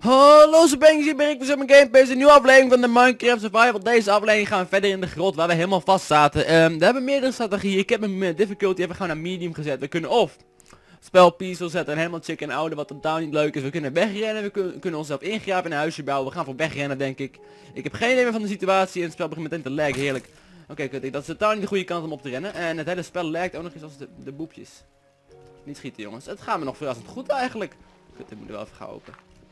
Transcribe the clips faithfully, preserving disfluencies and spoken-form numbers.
Hallo Sabanks, hier ben ik voor mijn gameplays, een nieuwe aflevering van de Minecraft Survival. Deze aflevering gaan we verder in de grot waar we helemaal vast zaten. Um, we hebben meerdere strategieën. Ik heb mijn difficulty even gewoon naar medium gezet. We kunnen of spel peaceful zetten en helemaal chicken houden, wat totaal niet leuk is. We kunnen wegrennen, we kun kunnen onszelf ingraven en een huisje bouwen. We gaan voor wegrennen denk ik. Ik heb geen idee meer van de situatie en het spel begint meteen te laggen, heerlijk. Oké, okay, kut, dat is totaal niet de goede kant om op te rennen. En het hele spel lagt ook nog eens als de, de boepjes. Niet schieten jongens, het gaat me nog verrassend goed eigenlijk. Kut, ik moet er wel even gaan open.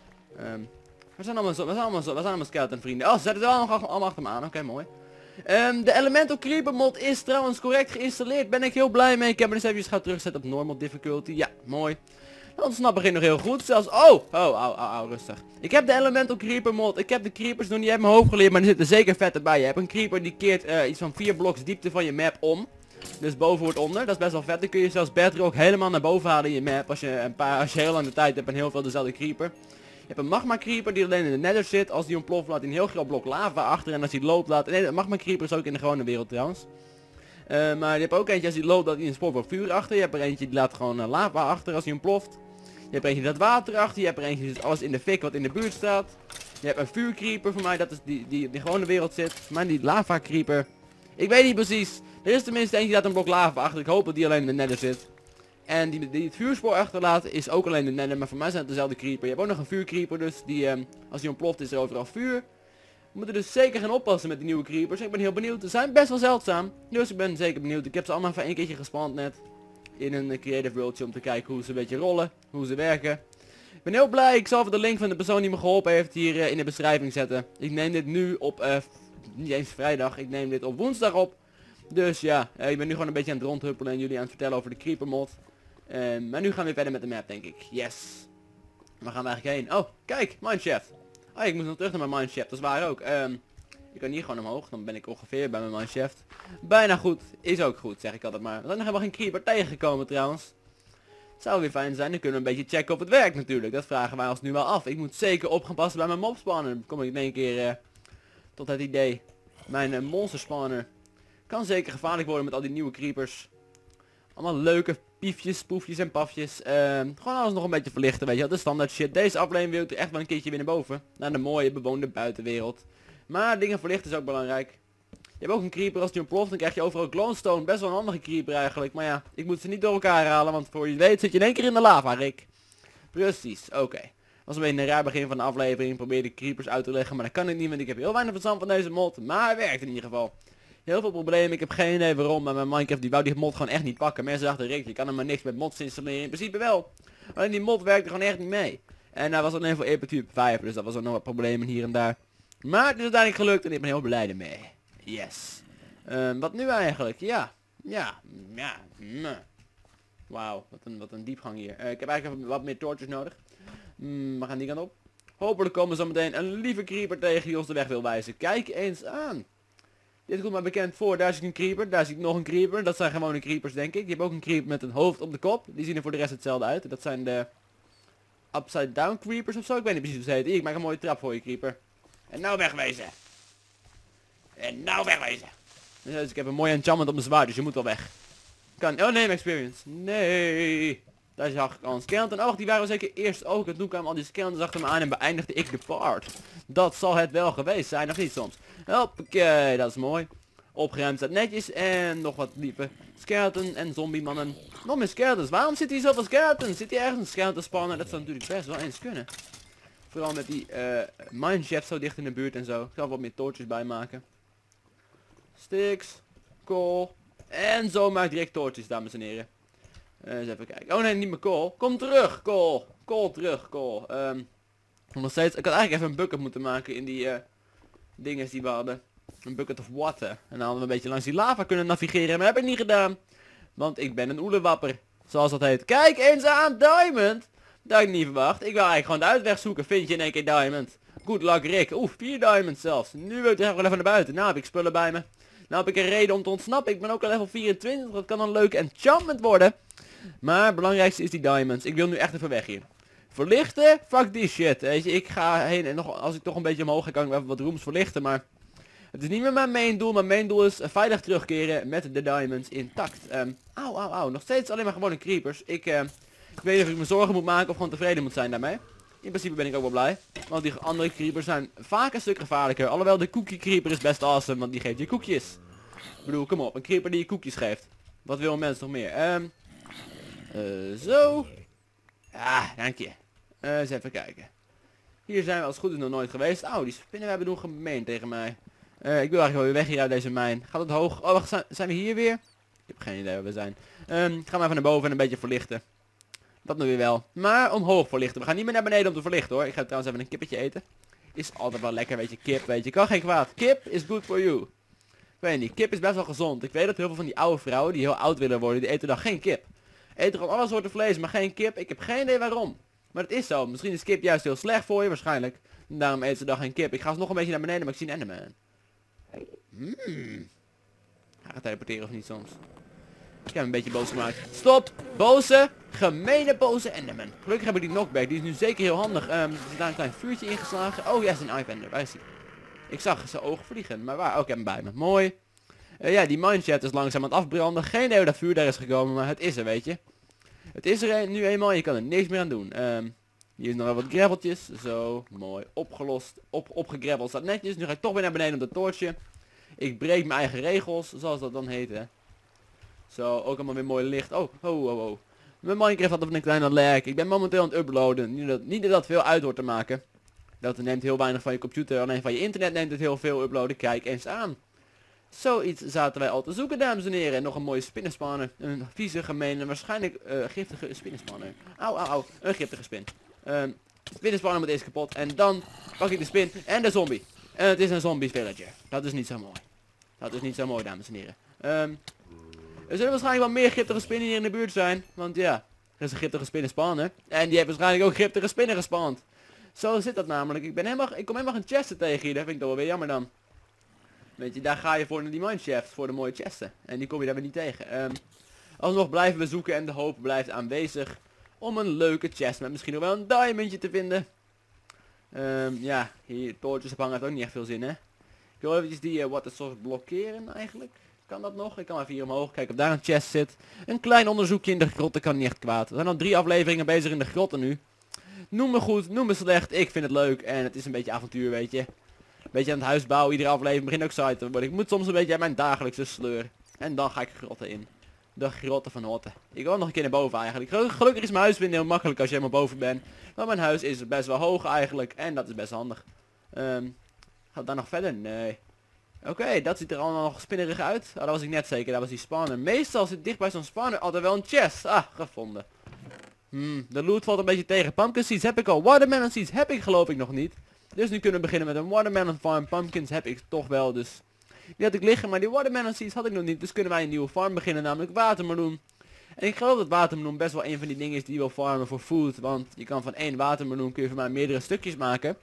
Um, we zijn allemaal zo, we zijn allemaal zo, we zijn allemaal skeleton vrienden. Oh, ze zetten er allemaal, allemaal achter me aan. Oké, okay, mooi. Um, de Elemental Creeper mod is trouwens correct geïnstalleerd. Ben ik heel blij mee. Ik heb hem dus even gaan terugzetten op normal difficulty. Ja, mooi. De ontsnappen ging nog heel goed. Zelfs, oh, oh, au, au, au, rustig. Ik heb de Elemental Creeper mod. Ik heb de creepers nog niet uit mijn hoofd geleerd, maar er zitten zeker vette bij. Je hebt een creeper die keert uh, iets van vier bloks diepte van je map om. Dus boven wordt onder, dat is best wel vet. Dan kun je zelfs bedrock helemaal naar boven halen in je map. Als je, een paar, als je heel lang de tijd hebt en heel veel dezelfde creeper. Je hebt een magma creeper die alleen in de nether zit. Als die ontploft laat hij een heel groot blok lava achter. En als hij loopt laat... Nee, de magma creeper is ook in de gewone wereld trouwens. Uh, maar je hebt ook eentje als hij loopt dat hij een spoor van vuur achter. Je hebt er eentje die laat gewoon uh, lava achter als hij ontploft. Je hebt er eentje dat water achter. Je hebt er eentje die zit alles in de fik wat in de buurt staat. Je hebt een vuurcreeper voor mij, dat is die die in de gewone wereld zit. Voor mij die lava creeper. Ik weet niet precies. Er is tenminste eentje dat een blok lava achter. Ik hoop dat die alleen in de nether zit. En die, die het vuurspoor achterlaat is ook alleen de nether, maar voor mij zijn het dezelfde creeper. Je hebt ook nog een vuurcreeper, dus die, um, als die ontploft is er overal vuur. We moeten dus zeker gaan oppassen met die nieuwe creepers. Ik ben heel benieuwd, ze zijn best wel zeldzaam. Dus ik ben zeker benieuwd. Ik heb ze allemaal even één keertje gespand net. In een uh, creative worldje om te kijken hoe ze een beetje rollen, hoe ze werken. Ik ben heel blij, ik zal even de link van de persoon die me geholpen heeft hier uh, in de beschrijving zetten. Ik neem dit nu op, uh, niet eens vrijdag, ik neem dit op woensdag op. Dus ja, uh, ik ben nu gewoon een beetje aan het rondhuppelen en jullie aan het vertellen over de creeper mod. Uh, maar nu gaan we weer verder met de map denk ik. Yes. Waar gaan we eigenlijk heen? Oh, kijk, mineshaft. Oh, ik moet nog terug naar mijn mineshaft, dat is waar ook. Um, ik kan hier gewoon omhoog, dan ben ik ongeveer bij mijn mineshaft. Bijna goed, is ook goed, zeg ik altijd maar. We zijn nog helemaal geen creeper tegengekomen trouwens. Zou weer fijn zijn, dan kunnen we een beetje checken of het werkt natuurlijk. Dat vragen wij ons nu wel af. Ik moet zeker op gaan passen bij mijn mob spawner. Dan kom ik in één keer uh, tot het idee. Mijn uh, monster spawner kan zeker gevaarlijk worden met al die nieuwe creepers. Allemaal leuke piefjes, poefjes en pafjes. Uh, gewoon alles nog een beetje verlichten, weet je wel. De standaard shit. Deze aflevering wil ik er echt wel een keertje weer naar boven. Naar de mooie bewoonde buitenwereld. Maar dingen verlichten is ook belangrijk. Je hebt ook een creeper, als die ontploft dan krijg je overal glowstone. Best wel een handige creeper eigenlijk. Maar ja, ik moet ze niet door elkaar halen. Want voor je weet zit je in één keer in de lava, Rick. Precies, oké. Okay. Was een beetje een raar begin van de aflevering. Probeer de creepers uit te leggen. Maar dat kan ik niet, want ik heb heel weinig verstand van deze mod. Maar het werkt in ieder geval. Heel veel problemen, ik heb geen idee waarom, maar mijn Minecraft die wou die mod gewoon echt niet pakken. Mensen dachten, Rick, je kan er maar niks met mods installeren. In principe wel. Alleen die mod werkte gewoon echt niet mee. En hij was alleen voor Aperture vijf, dus dat was ook nog wat problemen hier en daar. Maar het is uiteindelijk gelukt en ik ben heel blij ermee. Yes. Um, wat nu eigenlijk? Ja. Ja. Ja. Mm. Wauw, wat een, wat een diepgang hier. Uh, ik heb eigenlijk even wat meer torches nodig. Mm, we gaan die kant op. Hopelijk komen we zo meteen een lieve creeper tegen die ons de weg wil wijzen. Kijk eens aan. Dit komt mij bekend voor, daar zie ik een creeper, daar zie ik nog een creeper. Dat zijn gewone creepers denk ik. Je hebt ook een creeper met een hoofd op de kop. Die zien er voor de rest hetzelfde uit. Dat zijn de upside down creepers of zo. Ik weet niet precies hoe ze heten. Ik maak een mooie trap voor je creeper. En nou wegwezen. En nou wegwezen. Dus ik heb een mooi enchantment op mijn zwaard, dus je moet wel weg. Kan, oh nee, experience. Nee. Daar zag ik al een skeleton. Oh, die waren we zeker eerst ook. En toen kwamen al die skeletons achter me aan en beëindigde ik de part. Dat zal het wel geweest zijn, of niet soms? Hoppakee, dat is mooi. Opgeruimd staat netjes. En nog wat lieve skeleton en zombie mannen. Nog meer skeletons. Waarom zit hier zoveel skeletons? Zit hier ergens een skeleton spawner? Dat zou natuurlijk best wel eens kunnen. Vooral met die uh, mineshaft zo dicht in de buurt en zo. Ik zal wat meer torches bij maken. Sticks. Coal. En zo maak ik direct torches, dames en heren. Uh, eens even kijken. Oh nee, niet meer kool. Kom terug, kool. Kool terug, kool. Um, nog steeds. Ik had eigenlijk even een bucket moeten maken in die uh, dingen die we hadden. Een bucket of water. En dan hadden we een beetje langs die lava kunnen navigeren. Maar heb ik niet gedaan. Want ik ben een oelewapper. Zoals dat heet. Kijk eens aan, diamond. Dat had ik niet verwacht. Ik wil eigenlijk gewoon de uitweg zoeken. Vind je in één keer diamond. Good luck, Rick. Oeh, vier diamonds zelfs. Nu wil ik er gewoon even naar buiten. Nou heb ik spullen bij me. Nou heb ik een reden om te ontsnappen. Ik ben ook al level vierentwintig. Dat kan een leuke enchantment worden. Maar het belangrijkste is die diamonds. Ik wil nu echt even weg hier. Verlichten? Fuck die shit. Weet je, ik ga heen en nog, als ik toch een beetje omhoog ga, kan ik wel even wat rooms verlichten. Maar het is niet meer mijn main doel. Mijn main doel is uh, veilig terugkeren met de diamonds intact. Um, auw, auw, auw. Nog steeds alleen maar gewone creepers. Ik, uh, ik weet niet of ik me zorgen moet maken of gewoon tevreden moet zijn daarmee. In principe ben ik ook wel blij. Want die andere creepers zijn vaak een stuk gevaarlijker. Alhoewel de cookie creeper is best awesome, want die geeft je koekjes. Ik bedoel, kom op, een creeper die je koekjes geeft. Wat wil een mens nog meer? Ehm... Uh, zo. Ja, dank je. Uh, eens even kijken. Hier zijn we als het goed is nog nooit geweest. Oh, die spinnenwebben doen gemeen tegen mij. Uh, ik wil eigenlijk wel weer weg hier uit deze mijn. Gaat het hoog? Oh, wacht, zijn, zijn we hier weer? Ik heb geen idee waar we zijn. Um, ik ga maar even naar boven en een beetje verlichten. Dat nu weer wel. Maar omhoog verlichten. We gaan niet meer naar beneden om te verlichten hoor. Ik ga trouwens even een kippetje eten. Is altijd wel lekker, weet je. Kip, weet je. Kan geen kwaad. Kip is good for you. Ik weet niet. Kip is best wel gezond. Ik weet dat heel veel van die oude vrouwen die heel oud willen worden, die eten dan geen kip. Eten gewoon alle soorten vlees, maar geen kip. Ik heb geen idee waarom. Maar het is zo. Misschien is kip juist heel slecht voor je, waarschijnlijk. En daarom eten ze dan geen kip. Ik ga nog een beetje naar beneden, maar ik zie een Enderman. Hmm. Hij gaat teleporteren of niet soms. Ik heb hem een beetje boos gemaakt. Stop! Boze, gemene boze Enderman. Gelukkig heb ik die knockback. Die is nu zeker heel handig. Um, er is daar een klein vuurtje ingeslagen. Oh ja, is een Ivender. Waar is hij? Ik zag zijn ogen vliegen. Maar waar? Oh, ik heb hem bij me. Mooi. Uh, ja, die mineshaft is langzaam aan het afbranden. Geen idee hoe dat vuur daar is gekomen, maar het is er, weet je. Het is er een, nu eenmaal, je kan er niks meer aan doen. Um, hier is nog wel wat graveltjes. Zo, mooi. Opgelost. Op, opgegrabbeld staat netjes. Nu ga ik toch weer naar beneden op dat toortje. Ik breek mijn eigen regels, zoals dat dan heet, hè. Zo, ook allemaal weer mooi licht. Oh, oh, oh, oh. Mijn Minecraft had even een kleine lag. Ik ben momenteel aan het uploaden. Niet dat, niet dat dat veel uit hoort te maken. Dat neemt heel weinig van je computer. Alleen van je internet neemt het heel veel uploaden. Kijk eens aan. Zoiets zaten wij al te zoeken, dames en heren. En nog een mooie spinnenspanner. Een vieze, gemene, waarschijnlijk uh, giftige spinnenspanner. Auw, auw, auw. Een giftige spin. Um, spinnenspanner moet eerst kapot. En dan pak ik de spin en de zombie. En het is een zombie villager. Dat is niet zo mooi. Dat is niet zo mooi, dames en heren. Um, er zullen waarschijnlijk wel meer giftige spinnen hier in de buurt zijn. Want ja, er is een giftige spinnenspanner. En die heeft waarschijnlijk ook giftige spinnen gespand. Zo zit dat namelijk. Ik ben helemaal, ik kom helemaal geen chesten tegen hier. Dat vind ik toch wel weer jammer dan. Weet je, daar ga je voor naar die mineshaft, voor de mooie chesten. En die kom je daar weer niet tegen. Um, alsnog blijven we zoeken en de hoop blijft aanwezig om een leuke chest met misschien nog wel een diamondje te vinden. Um, ja, hier toortjes ophangen heeft ook niet echt veel zin, hè. Ik wil eventjes die uh, water source blokkeren eigenlijk. Kan dat nog? Ik kan even hier omhoog kijken of daar een chest zit. Een klein onderzoekje in de grotten kan niet echt kwaad. We zijn al drie afleveringen bezig in de grotten nu. Noem me goed, noem me slecht. Ik vind het leuk en het is een beetje avontuur, weet je. Een beetje aan het huis bouwen, iedere aflevering begint ook saai te worden. Ik moet soms een beetje uit mijn dagelijkse sleur. En dan ga ik grotten in. De grotten van Hotten. Ik wil nog een keer naar boven eigenlijk. Gelukkig is mijn huis vinden heel makkelijk als je helemaal boven bent. Maar mijn huis is best wel hoog eigenlijk. En dat is best handig. Um, gaat het daar nog verder? Nee. Oké, okay, dat ziet er allemaal nog spinnerig uit. Oh, dat was ik net zeker. Dat was die spawner. Meestal zit dicht bij zo'n spawner altijd wel een chest. Ah, gevonden. Hmm, de loot valt een beetje tegen. Pumpkin seeds heb ik al. Watermelon seeds heb ik geloof ik nog niet. Dus nu kunnen we beginnen met een watermelon farm. Pumpkins heb ik toch wel, dus die had ik liggen, maar die watermelon seeds had ik nog niet. Dus kunnen wij een nieuwe farm beginnen, namelijk watermeloen. En ik geloof dat watermeloen best wel een van die dingen is die je wil farmen voor food. Want je kan van één watermeloen kun je voor mij meerdere stukjes maken.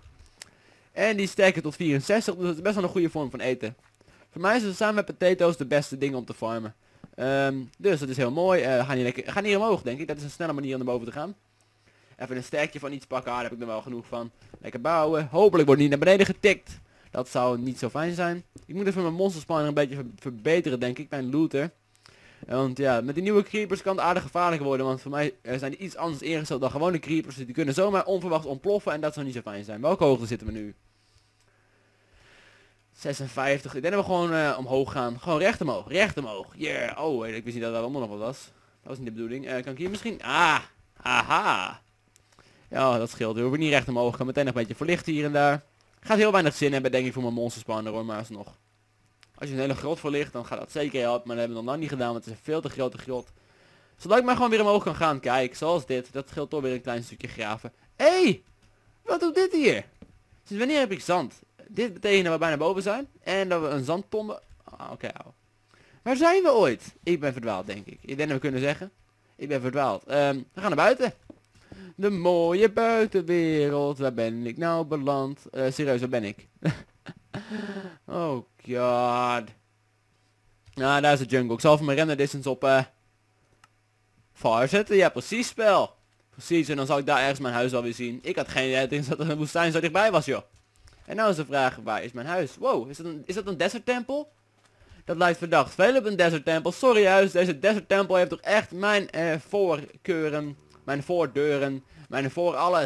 En die sterken tot vierenzestig, dus dat is best wel een goede vorm van eten. Voor mij is het samen met potatoes de beste ding om te farmen. Um, dus dat is heel mooi. Uh, gaan, hier lekker, gaan hier omhoog denk ik, dat is een snelle manier om naar boven te gaan. Even een sterkje van iets pakken, ah, daar heb ik er wel genoeg van. Lekker bouwen. Hopelijk wordt niet naar beneden getikt. Dat zou niet zo fijn zijn. Ik moet even mijn monster spawner een beetje ver verbeteren denk ik, mijn looter. Want ja, met die nieuwe creepers kan het aardig gevaarlijk worden. Want voor mij uh, zijn die iets anders ingesteld dan gewone creepers. Dus die kunnen zomaar onverwachts ontploffen en dat zou niet zo fijn zijn. Welke hoogte zitten we nu? zesenvijftig. Ik denk dat we gewoon uh, omhoog gaan. Gewoon recht omhoog. Recht omhoog. Yeah. Oh, ik wist niet dat er allemaal nog wat was. Dat was niet de bedoeling. Uh, kan ik hier misschien... Ah. Aha. Ja, dat scheelt. We hoeven niet recht omhoog. Ik kan meteen nog een beetje verlichten hier en daar. Gaat heel weinig zin hebben denk ik voor mijn monster spawner hoor, maar alsnog. Als je een hele grot verlicht, dan gaat dat zeker helpen. Maar dat hebben we nog lang niet gedaan, want het is een veel te grote grot. Zodat ik maar gewoon weer omhoog kan gaan. Kijk, zoals dit. Dat scheelt toch weer een klein stukje graven. Hé! Hey, wat doet dit hier? Sinds wanneer heb ik zand? Dit betekent dat we bijna boven zijn. En dat we een zandton... Ah, oké, okay, waar zijn we ooit? Ik ben verdwaald, denk ik. Ik denk dat we kunnen zeggen. Ik ben verdwaald. Um, we gaan naar buiten. De mooie buitenwereld. Waar ben ik nou beland? Uh, serieus, waar ben ik? Oh god. Nou, daar is de jungle. Ik zal even mijn render distance op uh, far zetten. Ja, precies spel. Precies, en dan zal ik daar ergens mijn huis alweer zien. Ik had geen idee dat er een woestijn zo dichtbij was, joh. En nou is de vraag, waar is mijn huis? Wow, is dat een, is dat een desert tempel? Dat lijkt verdacht veel op een desert tempel. Sorry huis, deze desert tempel heeft toch echt mijn uh, voorkeuren, mijn voordeuren, mijn voor alles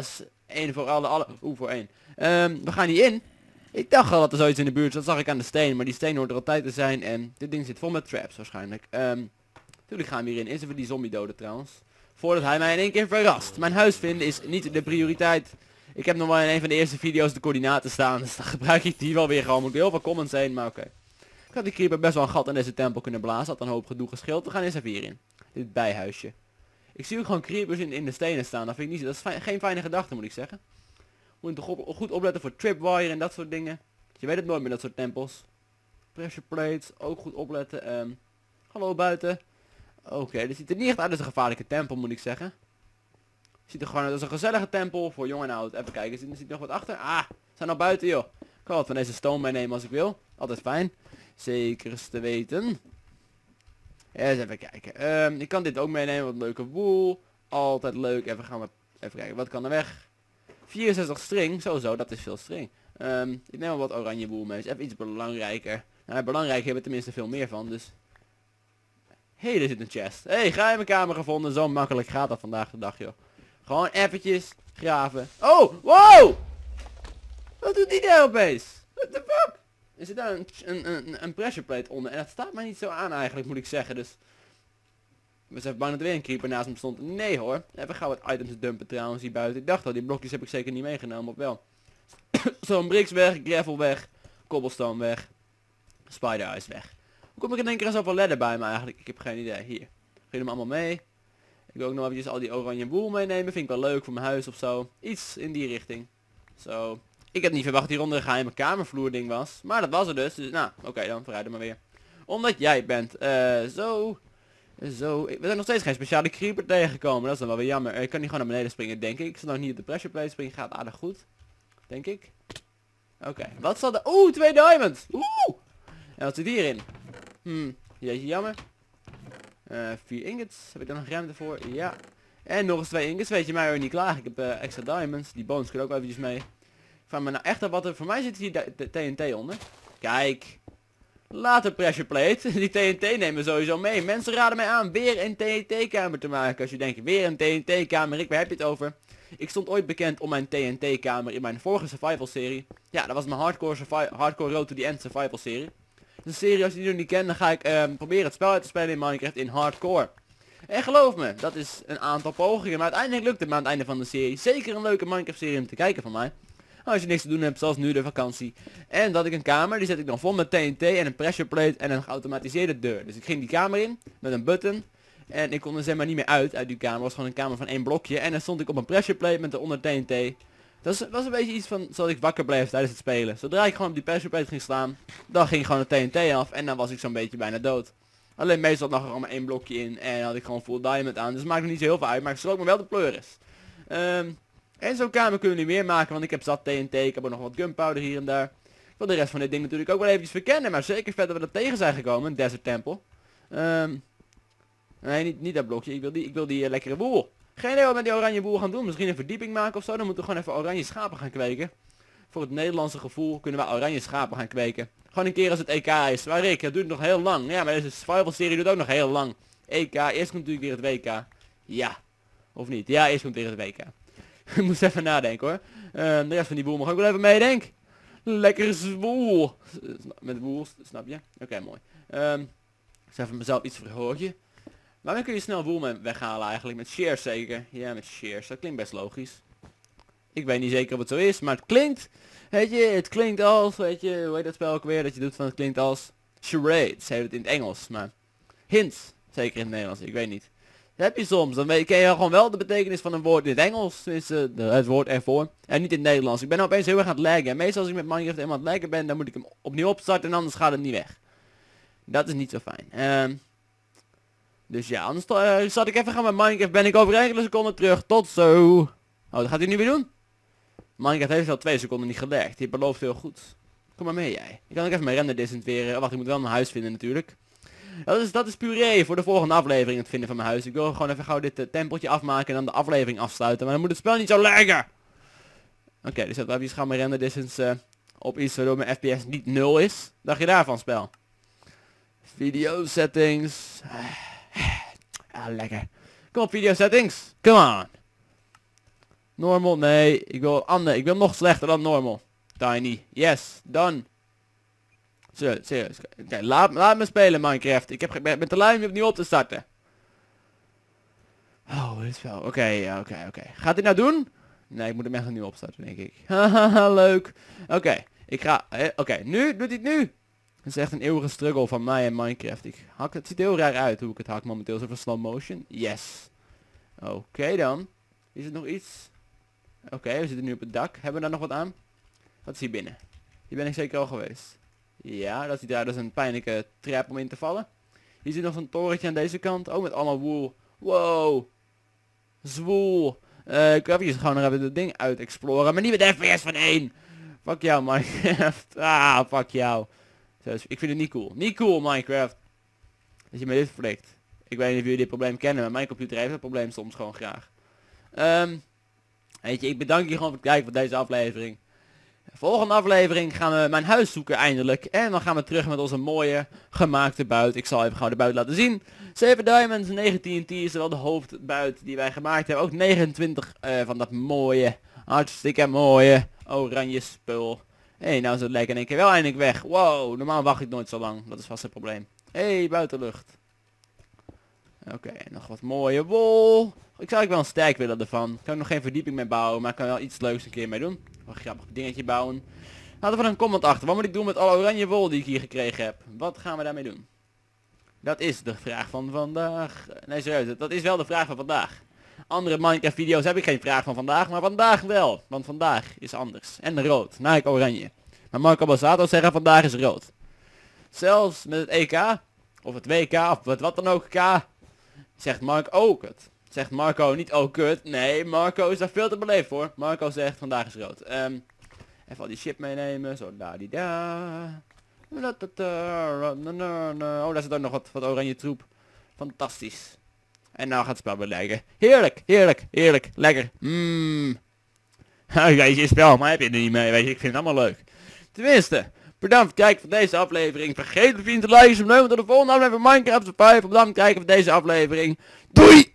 Eén voor alle, alle, oeh voor één. Um, we gaan hierin. Ik dacht al dat er zoiets in de buurt zat, dat zag ik aan de steen, maar die steen hoort er altijd te zijn en dit ding zit vol met traps waarschijnlijk. Um, Tuurlijk gaan we hierin, is even die zombie doden trouwens. Voordat hij mij in één keer verrast. Mijn huis vinden is niet de prioriteit. Ik heb nog wel in een van de eerste video's de coördinaten staan, dus dan gebruik ik die wel weer gewoon. Moet heel veel comments heen, maar oké. Okay. Ik had die creeper best wel een gat in deze tempel kunnen blazen, had een hoop gedoe geschild. We gaan eens even hierin. Dit bijhuisje. Ik zie ook gewoon creepers in, in de stenen staan, dat vind ik niet, dat is fijn, geen fijne gedachte moet ik zeggen. Moet je toch op, goed opletten voor tripwire en dat soort dingen. Je weet het nooit met dat soort tempels. Pressure plates, ook goed opletten. Um, hallo buiten. Oké, okay, dit ziet er niet echt uit als een gevaarlijke tempel moet ik zeggen. Ziet er gewoon uit als een gezellige tempel voor jong en oud. Even kijken, zit, zit nog wat achter? Ah, zijn al buiten joh. Ik kan wat van deze stone meenemen als ik wil. Altijd fijn. Zeker te weten. Eens even kijken. Um, ik kan dit ook meenemen, wat leuke wool. Altijd leuk. Even gaan we even kijken, wat kan er weg? vierenzestig string, sowieso, dat is veel string. Um, ik neem wel wat oranje wool mee, is even iets belangrijker. Nou, belangrijk hebben we tenminste veel meer van, dus... Hé, hey, er zit een chest. Hé, hey, ga in mijn kamer gevonden, zo makkelijk gaat dat vandaag de dag, joh. Gewoon eventjes graven. Oh, wow! Wat doet die daar opeens? What the fuck? Er zit daar een, een, een, een pressure plate onder en dat staat mij niet zo aan eigenlijk, moet ik zeggen, dus... Ik was even bang dat er weer een creeper naast me stond. Nee hoor. Even gauw wat items dumpen trouwens hier buiten. Ik dacht al, die blokjes heb ik zeker niet meegenomen, of wel? Zo'n bricks weg, gravel weg, cobblestone weg, spider eyes weg. Hoe kom ik in één keer aan zoveel ladder bij me eigenlijk? Ik heb geen idee. Hier. Geef hem allemaal mee. Ik wil ook nog eventjes al die oranje wool meenemen. Vind ik wel leuk voor mijn huis of zo. Iets in die richting. Zo. Ik had niet verwacht dat hieronder een geheime kamervloer ding was. Maar dat was er dus. Dus nou, oké okay, dan vooruit er maar weer. Omdat jij bent. Uh, zo. Zo, we zijn nog steeds geen speciale creeper tegengekomen, dat is dan wel weer jammer. Ik kan niet gewoon naar beneden springen, denk ik. Ik zal nog niet op de pressure plate springen, gaat aardig goed. Denk ik. Oké, okay. Wat zal de... Oeh, twee diamonds! Oeh! En wat zit hierin? Hmm, jeetje jammer. Uh, vier ingots, heb ik daar nog ruimte voor? Ja. En nog eens twee ingots, weet je mij ook niet klaar. Ik heb uh, extra diamonds, die bones kunnen ook wel eventjes mee. Ik vraag me nou echt af wat er... Voor mij zit hier de T N T onder. Kijk. Later pressure plate. Die T N T nemen sowieso mee. Mensen raden mij aan weer een T N T kamer te maken. Als je denkt, weer een T N T kamer. Ik, waar heb je het over? Ik stond ooit bekend om mijn T N T kamer in mijn vorige survival serie. Ja, dat was mijn hardcore, hardcore road to the end survival serie. Dus een serie, als je die nog niet kent, dan ga ik um, proberen het spel uit te spelen in Minecraft in hardcore. En geloof me, dat is een aantal pogingen. Maar uiteindelijk lukt het me aan het einde van de serie. Zeker een leuke Minecraft serie om te kijken van mij. Als je niks te doen hebt, zoals nu de vakantie. En dat ik een kamer, die zet ik dan vol met T N T en een pressure plate en een geautomatiseerde deur. Dus ik ging die kamer in, met een button. En ik kon er zeg maar niet meer uit, uit die kamer. Het was gewoon een kamer van één blokje. En dan stond ik op een pressure plate met eronder T N T. Dat was een beetje iets van, zodat ik wakker bleef tijdens het spelen. Zodra ik gewoon op die pressure plate ging slaan, dan ging gewoon de T N T af. En dan was ik zo'n beetje bijna dood. Alleen meestal nog er gewoon maar één blokje in. En had ik gewoon full diamond aan. Dus het maakt me niet zo heel veel uit, maar ik sloot me wel de pleuris. Um, En zo'n kamer kunnen we niet meer maken, want ik heb zat T N T, ik heb ook nog wat gunpowder hier en daar. Ik wil de rest van dit ding natuurlijk ook wel eventjes verkennen, maar zeker vet dat we er tegen zijn gekomen, een desert tempel. Um, nee, niet, niet dat blokje, ik wil die, ik wil die uh, lekkere wool. Geen idee wat we met die oranje wool gaan doen, misschien een verdieping maken of zo, dan moeten we gewoon even oranje schapen gaan kweken. Voor het Nederlandse gevoel kunnen we oranje schapen gaan kweken. Gewoon een keer als het E K is, waar ik, dat duurt nog heel lang. Ja, maar deze survival serie duurt ook nog heel lang. E K, eerst komt natuurlijk weer het W K. Ja, of niet? Ja, eerst komt weer het W K. Ik moest even nadenken hoor. Uh, de rest van die boel mag ook wel even meedenken. Lekker zwoel. Met woel, snap je? Oké, okay, mooi. Um, dus even mezelf iets verhoogje. Waarmee kun je snel woel weghalen eigenlijk? Met shares zeker? Ja, met shares. Dat klinkt best logisch. Ik weet niet zeker of het zo is, maar het klinkt. Weet je, het klinkt als, weet je, hoe heet dat spel ook weer? Dat je doet van het klinkt als charades. Heet het in het Engels, maar hints. Zeker in het Nederlands, ik weet niet. Dat heb je soms, dan weet, ken je gewoon wel de betekenis van een woord in het Engels, tenminste de, het woord ervoor, en niet in het Nederlands. Ik ben nou opeens heel erg aan het laggen, en meestal als ik met Minecraft helemaal aan het laggen ben, dan moet ik hem opnieuw opstarten en anders gaat het niet weg. Dat is niet zo fijn. Um, dus ja, anders uh, zat ik even gaan met Minecraft, ben ik over enkele seconden terug, tot zo. Oh, dat gaat hij nu weer doen? Minecraft heeft al twee seconden niet gelagd, dit belooft heel goed. Kom maar mee jij. Ik kan ook even mijn render distance weer, uh, wacht, ik moet wel mijn huis vinden natuurlijk. Dat is, dat is puree voor de volgende aflevering het vinden van mijn huis. Ik wil gewoon even gauw dit uh, tempeltje afmaken en dan de aflevering afsluiten. Maar dan moet het spel niet zo laggen. Oké, okay, dus dat we even gaan mijn render distance uh, op iets waardoor mijn F P S niet nul is. Dacht je daarvan spel? Video settings. Ah, lekker. Kom op video settings. Come on. Normal, nee. Ik wil ander. Ik wil nog slechter dan normal. Tiny. Yes. Done. Zo, serieus. Oké, okay, laat, laat me spelen Minecraft. Ik heb ge- ben te lui om opnieuw op te starten. Oh, dit is wel... Oké, okay, ja, oké, okay, oké. Okay. Gaat dit nou doen? Nee, ik moet hem echt opnieuw opstarten, denk ik. Haha, leuk. Oké, okay, ik ga... Oké, okay, nu? Doet hij het nu? Het is echt een eeuwige struggle van mij en Minecraft. Ik hak, het ziet heel raar uit hoe ik het hak momenteel. Zo van slow motion. Yes. Oké okay, dan. Is er nog iets? Oké, okay, we zitten nu op het dak. Hebben we daar nog wat aan? Wat is hier binnen? Hier ben ik zeker al geweest. Ja, dat ziet eruit als een pijnlijke trap om in te vallen. Hier zit nog zo'n torentje aan deze kant. Oh, met allemaal wool. Wow. Zwoel. Uh, ik heb hier gewoon nog even het ding uit exploren. Maar niet met F P S van één. Fuck jou Minecraft. Ah, fuck jou. Dus, ik vind het niet cool. Niet cool Minecraft. Dat je me dit flikt. Ik weet niet of jullie dit probleem kennen, maar mijn computer heeft dat probleem soms gewoon graag. Um, weet je, ik bedank je gewoon voor het kijken van deze aflevering. Volgende aflevering gaan we mijn huis zoeken eindelijk. En dan gaan we terug met onze mooie gemaakte buit. Ik zal even gewoon de buit laten zien. zeven diamonds, negen T N T is wel de hoofdbuit die wij gemaakt hebben. Ook negenentwintig uh, van dat mooie, hartstikke mooie oranje spul. Hé, hey, nou is het lekker in één keer wel eindelijk weg. Wow, normaal wacht ik nooit zo lang. Dat is vast het probleem. Hé, hey, buitenlucht. Oké, okay, nog wat mooie wol. Ik zou ook wel een sterk willen ervan. Kan ik nog geen verdieping mee bouwen, maar ik kan wel iets leuks een keer mee doen. Een grappig dingetje bouwen. Laten we een comment achter. Wat moet ik doen met alle oranje wol die ik hier gekregen heb? Wat gaan we daarmee doen? Dat is de vraag van vandaag. Nee, serieus. Dat is wel de vraag van vandaag. Andere Minecraft video's heb ik geen vraag van vandaag, maar vandaag wel. Want vandaag is anders. En rood. Nou, ik oranje. Maar Marco Bazzato zeggen vandaag is rood. Zelfs met het E K. Of het W K. Of wat, wat dan ook. K. Zegt Marco ook het. Zegt Marco niet oh kut. Nee, Marco is daar veel te beleefd voor. Marco zegt vandaag is rood. Um, even al die shit meenemen. Zo da di da. Oh, daar zit ook nog wat, wat oranje troep. Fantastisch. En nou gaat het spel weer lijken. Heerlijk, heerlijk, heerlijk. Lekker. Mmm. Weet je, je spel, maar heb je er niet mee. Weet je, ik vind het allemaal leuk. Tenminste. Bedankt voor het kijken van deze aflevering. Vergeet de vrienden te liken. Tot de volgende aflevering van Minecraft vijf. Bedankt voor het kijken van deze aflevering. Doei!